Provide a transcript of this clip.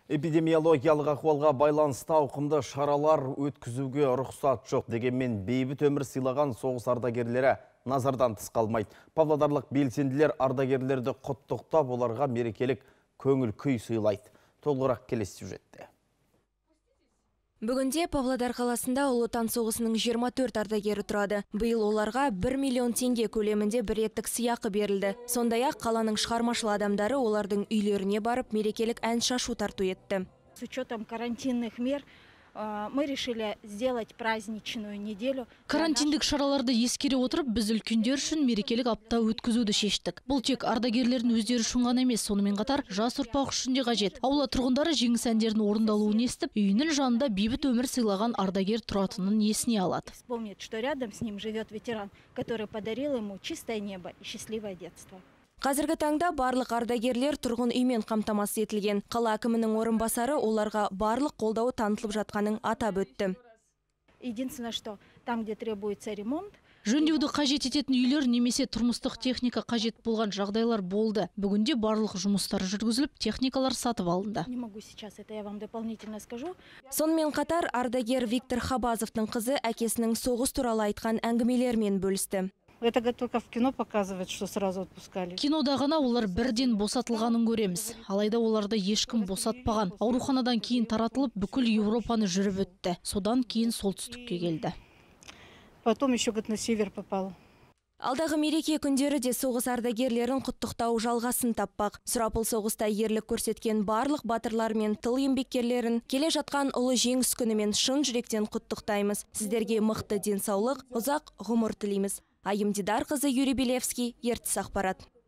Эпидемиологиялық ахуалға байланысты ауқымды шаралар өткізуге рұқсат жоқ. Дегенмен бейбіт өмір сыйлаған соғыс ардагерлері назардан тыс қалмайды. Павлодарлық белсенділер ардагерлерді құттықтап, оларға мерекелік көңіл күй сыйлайды. Толығырақ келесі сюжетте. Бүгінде Павлодар қаласында Ұлы Отан соғысының 24 ардагері тұрады. Биыл оларға 1 миллион теңге көлемінде бір реттік сыйақы берілді. Сондай-ақ қаланың шығармашыл адамдары олардың үйлеріне барып мерекелік ән шашу тарту етті. С учетом карантинных мер мы решили сделать праздничную неделю. Карантиндік шараларды ескере отырып, біз үлкендер үшін мерекелік апта өткізуді шештік. Бұл тек ардагерлердің өздері үшін ғана емес, сонымен қатар жас ұрпақ үшін де қажет. Аула тұрғындары жеңіс әндерінің орындалуын естіп, үйінің жанында бейбіт өмір сыйлаған ардагер тұратынын есіне алады. Вспомнит, что рядом с ним живет ветеран, который подарил ему чистое небо и счастливое детство. Қазіргі таңда барлық ардагерлер тұрғын үймен қамтамасыз етілген. Қала әкімінің орынбасары оларға барлық қолдауы танытылып жатқанын атап өтті. Единственное, что там, где требуется ремонт, жөндеуді қажет ететін үйлер немесе тұрмыстық техника қажет болған жағдайлар болды. Бүгінде барлық жұмыстар жүргізіліп, техникалар сатып алынды. Не могу сейчас, это я вам дополнительно скажу. Сонымен қатар ардагер Виктор Хабазовтың қызы әкесінің соғыс туралы айтқан әңгімелермен бөлісті. Это только в кино показывает, что сразу отпускали. Кинода ғана олар бірден босатылғанын көреміз. Алайда оларды ешкім босатпаған. Ауруханадан кейін таратылып, бүкіл Европаны жүріп өтті. Содан кейін солтүстікке келді. Потом еще на север попал. Алдағы мереке күндері де соғыс ардагерлерін құттықтау жалғасын таппақ. Сұрапыл соғыста ерлік көрсеткен барлық батырлар мен тыл еңбеккерлерін келе жатқан ұлы жеңіс күнімен шын жүректен құттықтаймыз. Сіздерге мықты денсаулық, ұзақ ғұмыр тілейміз. Айым Дидар қызы Юрий Белевский, ертіс ақпарат.